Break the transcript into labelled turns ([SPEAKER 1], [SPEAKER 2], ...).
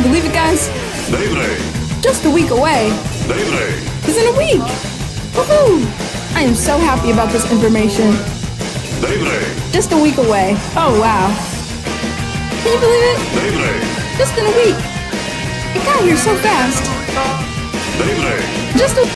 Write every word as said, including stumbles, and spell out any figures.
[SPEAKER 1] believe it, guys?
[SPEAKER 2] Beyblade.
[SPEAKER 1] Just a week away.
[SPEAKER 2] Beyblade.
[SPEAKER 1] It's in a week. Woohoo! I am so happy about this information.
[SPEAKER 2] Beyblade.
[SPEAKER 1] Just a week away. Oh, wow. Can you believe it?
[SPEAKER 2] Beyblade.
[SPEAKER 1] Just in a week. It got here so fast.
[SPEAKER 2] Beyblade.
[SPEAKER 1] Just a